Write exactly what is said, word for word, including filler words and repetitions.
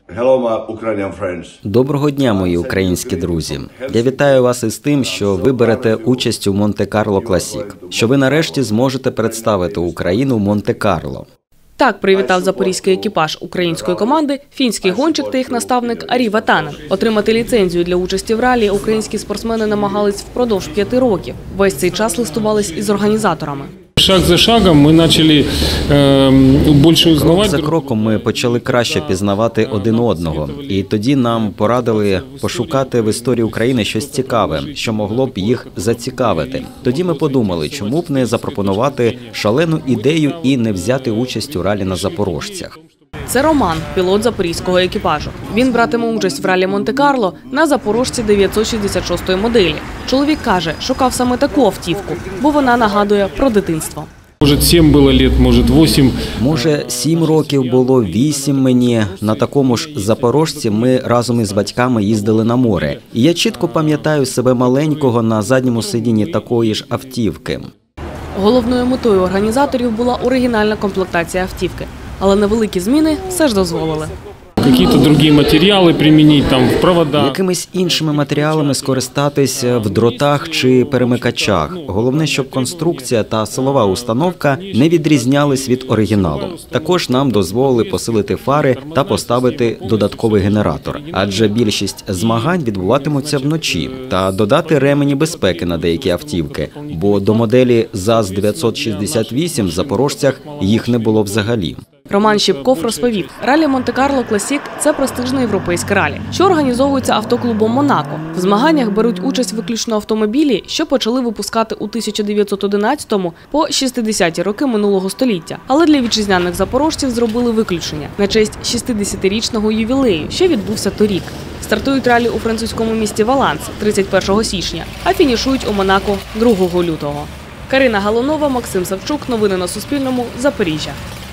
Доброго дня, мої українські друзі. Я вітаю вас із тим, що ви берете участь у Монте-Карло Класік, що ви нарешті зможете представити Україну в Монте-Карло. Так привітав запорізький екіпаж української команди фінський гонщик та їх наставник Арі Ватанен. Отримати ліцензію для участі в ралі українські спортсмени намагались впродовж п'яти років. Весь цей час листувались із організаторами. Шаг за шагом ми почали е, більше узнавати. Крок за кроком ми почали краще пізнавати один одного. І тоді нам порадили пошукати в історії України щось цікаве, що могло б їх зацікавити. Тоді ми подумали, чому б не запропонувати шалену ідею і не взяти участь у ралі на запорожцях. Це Роман, пілот запорізького екіпажу. Він братиме участь в ралі Монте-Карло на запорожці дев'ятсот шістдесят шостої моделі. Чоловік каже, шукав саме таку автівку, бо вона нагадує про дитинство. Може, сім було років, може, вісім. Може, сім років було, вісім мені. На такому ж запорожці ми разом із батьками їздили на море. І я чітко пам'ятаю себе маленького на задньому сидінні такої ж автівки. Головною метою організаторів була оригінальна комплектація автівки. Але невеликі зміни все ж дозволили. Якісь інші матеріали примінити, там, в проводах. Якимись іншими матеріалами скористатись в дротах чи перемикачах. Головне, щоб конструкція та силова установка не відрізнялись від оригіналу. Також нам дозволили посилити фари та поставити додатковий генератор. Адже більшість змагань відбуватимуться вночі. Та додати ремені безпеки на деякі автівки. Бо до моделі ЗАЗ дев'ятсот шістдесят вісім в запорожцях їх не було взагалі. Роман Щіпков розповів, ралі Монте-Карло Класік – це престижне європейське ралі, що організовується автоклубом «Монако». В змаганнях беруть участь виключно автомобілі, що почали випускати у тисяча дев'ятсот одинадцятому по шістдесяті роки минулого століття. Але для вітчизняних запорожців зробили виключення на честь шістдесятирічного ювілею, що відбувся торік. Стартують ралі у французькому місті Валанс тридцять першого січня, а фінішують у Монако другого лютого. Карина Галунова, Максим Савчук. Новини на Суспільному. Запоріжжя.